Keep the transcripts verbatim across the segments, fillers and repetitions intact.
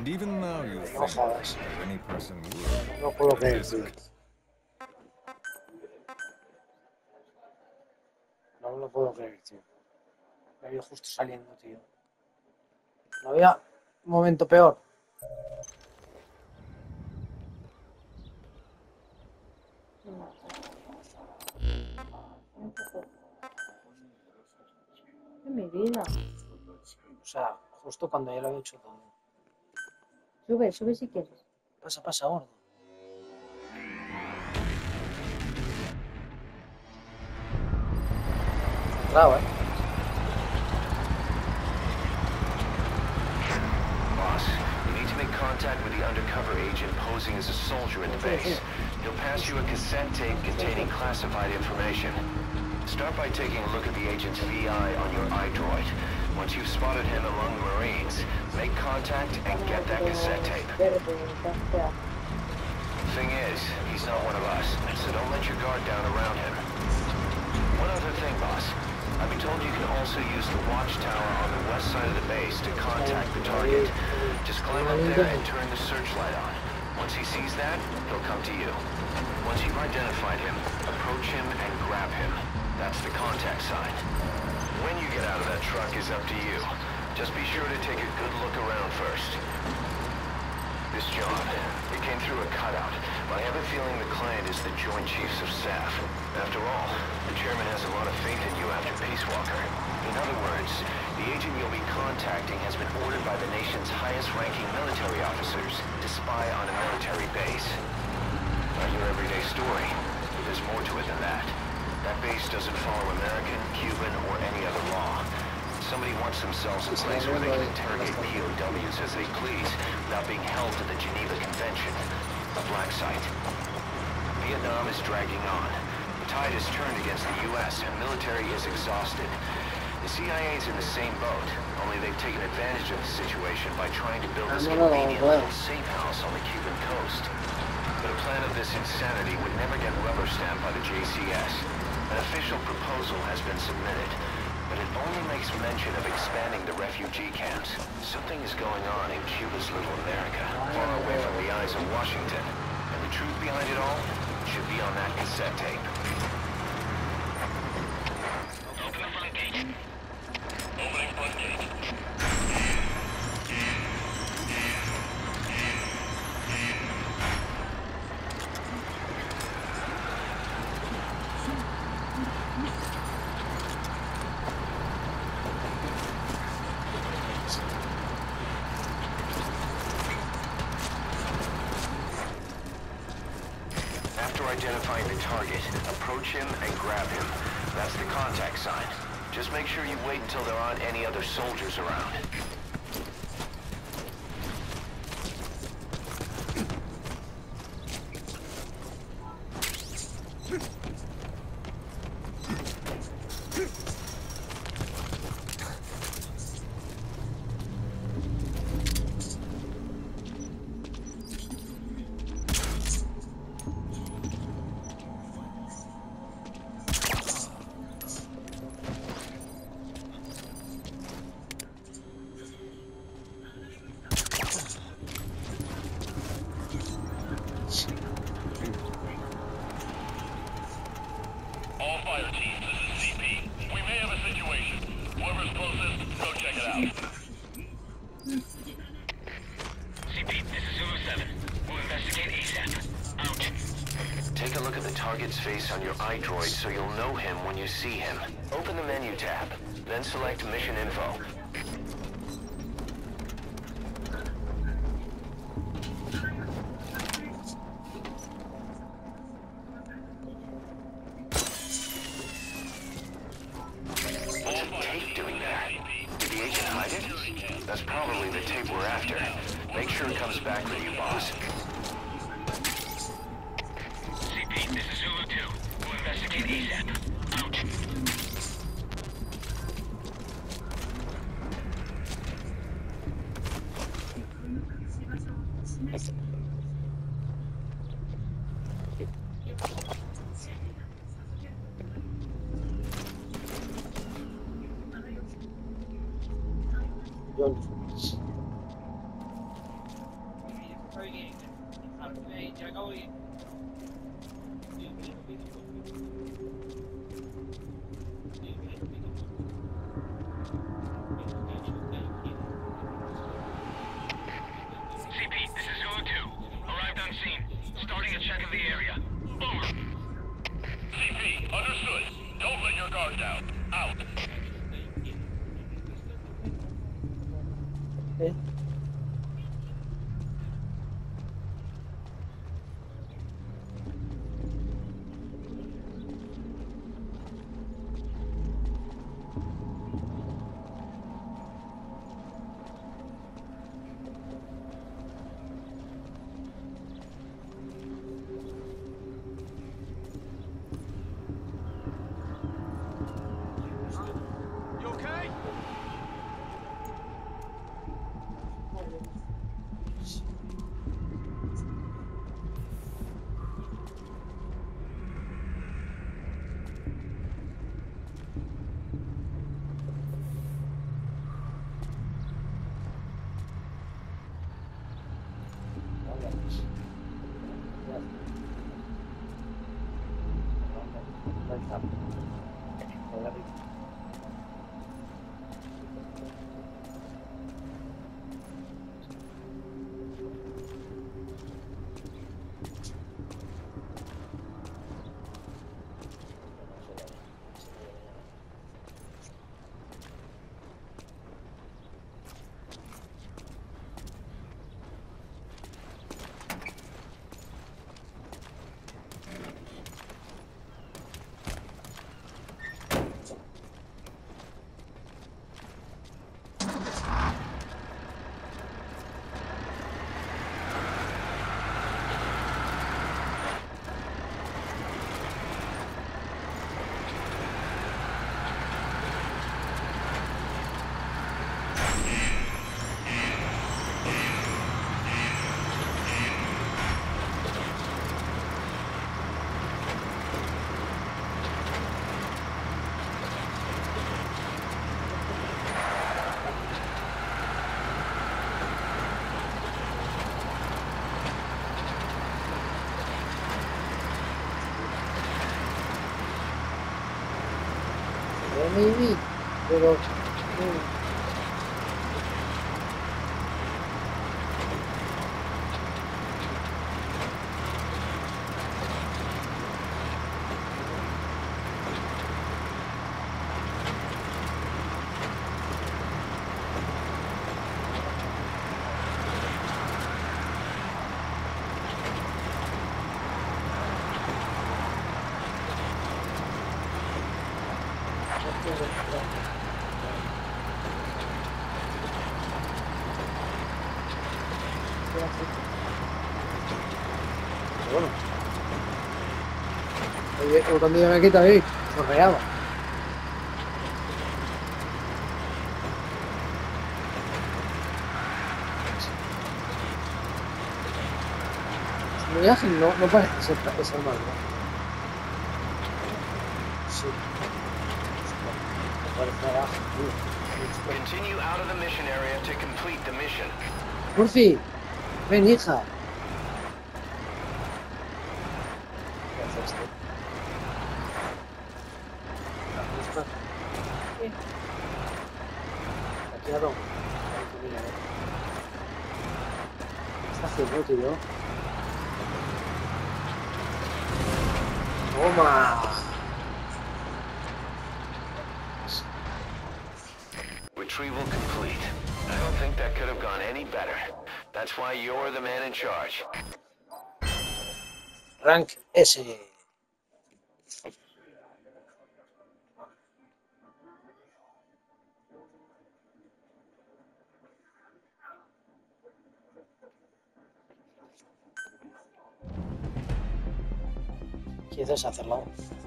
Even now you No think jodas. that any person would. No puedo creer, This tío. No me lo puedo creer, tío. Me había justo saliendo, tío. No había un momento peor. Mi vida. O sea, justo cuando ya lo había hecho todo. Sube, sube si quieres. Pasa, pasa, gordo. Centrado, ¿eh? Boss, you need to make contact with the undercover agent posing as a soldier at the base. He'll pass you a cassette tape containing classified information. Start by taking a look at the agent's V I on your iDroid. Once you've spotted him among the Marines, make contact and get that cassette tape. Thing is, he's not one of us, so don't let your guard down around him. One other thing, boss. I've been told you can also use the watchtower on the west side of the base to contact the target. Just climb up there and turn the searchlight on. Once he sees that, he'll come to you. Once you've identified him, approach him and grab him. That's the contact sign. When you get out of that truck is up to you. Just be sure to take a good look around first. This job, it came through a cutout, but I have a feeling the client is the Joint Chiefs of Staff. After all, the chairman has a lot of faith in you after Peace Walker. In other words, the agent you'll be contacting has been ordered by the nation's highest-ranking military officers to spy on a military base. Not your everyday story, but there's more to it than that. That base doesn't follow American, Cuban, or any other law. Somebody wants themselves a place where they can interrogate P O Ws as they please without being held to the Geneva Convention. A black site. Vietnam is dragging on. The tide has turned against the U S and military is exhausted. The C I A is in the same boat, only they've taken advantage of the situation by trying to build this convenient little safe house on the Cuban coast. But a plan of this insanity would never get rubber stamped by the J C S. An official proposal has been submitted, but it only makes mention of expanding the refugee camps. Something is going on in Cuba's little America, far away from the eyes of Washington. And the truth behind it all should be on that cassette tape. Open the front gate. Opening front gate. Identifying the target, approach him and grab him. That's the contact sign. Just make sure you wait until there aren't any other soldiers around. Face on your iDroid so you'll know him when you see him. Open the menu tab, then select Mission Info. What's a tape doing there? Did the agent hide it? That's probably the tape we're after. Make sure it comes back with you, boss. C P, this is Zulu two. Arrived on scene. Starting a check of the area. Over. C P, understood. Don't let your guard down. Out. ¿Eh? You okay? Maybe, pero... Bueno, oye, cuando yo me quito ahí, chorreaba. Mi viaje no, no parece ser, ser malo. Sí. No parece ágil, tío. Continue out of the mission area to complete the mission. Murphy, ven, hija. ¿Qué haces esto? ¿La buscas? Sí. Aquí a dónde. ¿Qué está haciendo, tío? Toma. Retrieval complete. I don't think that could have gone any better. That's why you're the man in charge. Rank S. ¿Quieres hacerlo?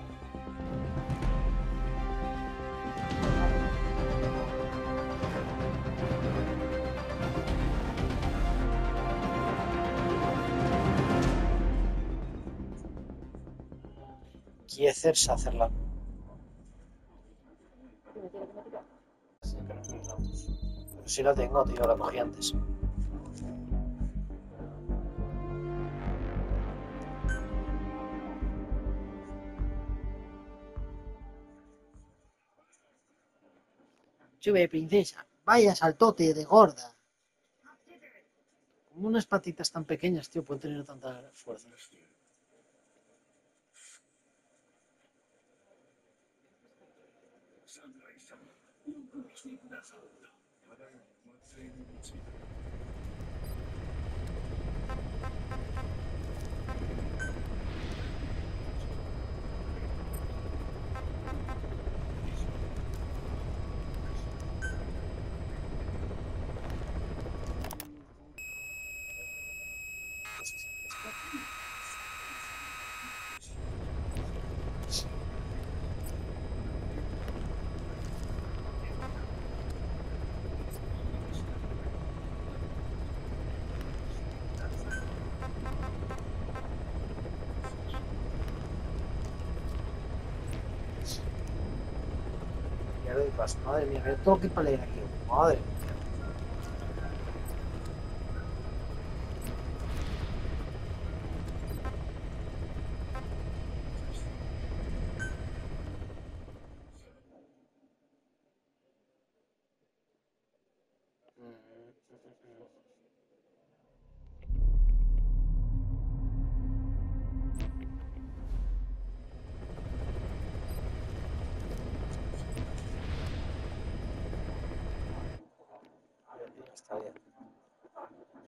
¿Quieres hacerla? Sí, pero no. Pero sí la tengo, tío, la cogí antes. Sube, princesa. Vaya saltote de gorda. Como unas patitas tan pequeñas, tío, pueden tener tanta fuerza. Ya lo paso, madre mía, que tengo que ir para leer aquí. Madre mía. Está bien.